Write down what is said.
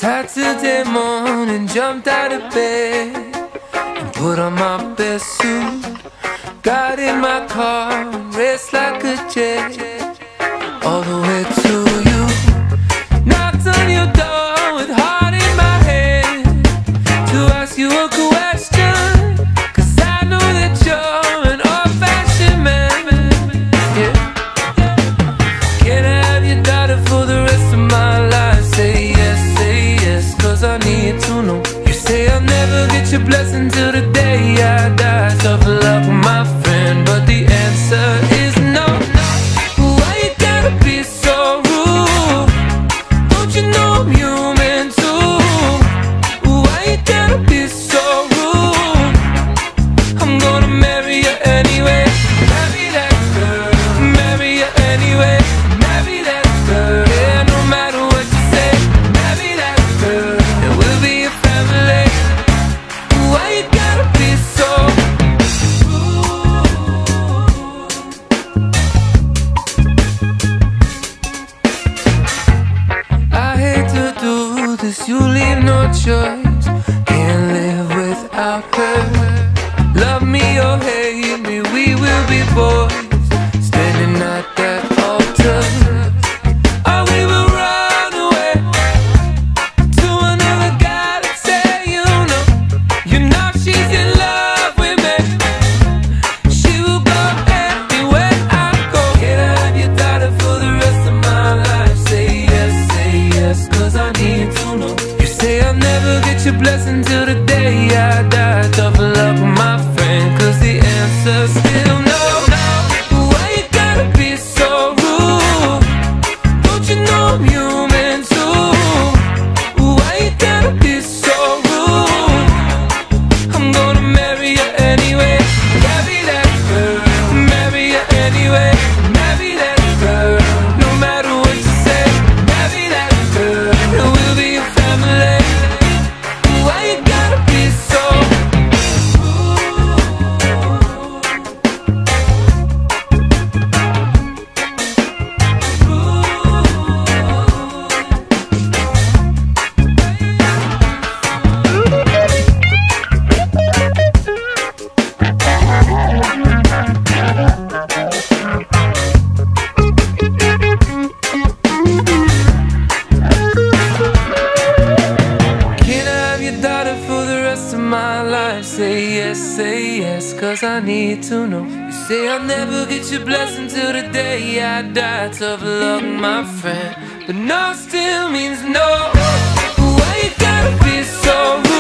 Saturday morning, jumped out of bed and put on my best suit. Got in my car and raced like a jet all the way to you. Knocked on your door with heart in my head to ask you a question, 'cause I know that you're an old-fashioned man. Yeah. Can I have your daughter for the rest of my life? Say yes, 'cause I need to know. You say I'll never get your blessing till the day I die. Tough luck, my friend, but the answer is no. Why you gotta be so rude? Don't you know I'm human too? Why you gotta be so rude? I'm gonna marry you anyway. Marry that girl, marry you anyway. Marry that girl, yeah, no matter what you say. Marry that girl, and we'll be a family. Why you gotta be so rude? I hate to do this, you leave no choice. Can't live without her. Love me or hate me, we will be boys, standing at that altar. Or we will run away to another guy that say you know she's in love with me. She will go anywhere I go. Can I have your daughter for the rest of my life? Say yes, 'cause I need to know. You say I'll never get your blessing till the day I die. Tough luck, my friend, 'cause the answer's still no. Why you gotta be so rude? Don't you know I'm human too? Why you gotta be so rude? I'm gonna marry you anyway. Marry that girl, marry you anyway. Marry that girl, no matter what you say. Marry that girl, and we'll be a family. Why you gotta be so for the rest of my life? Say yes, 'cause I need to know. You say I'll never get your blessing till the day I die. Tough luck, my friend, but no still means no. Why you gotta be so rude?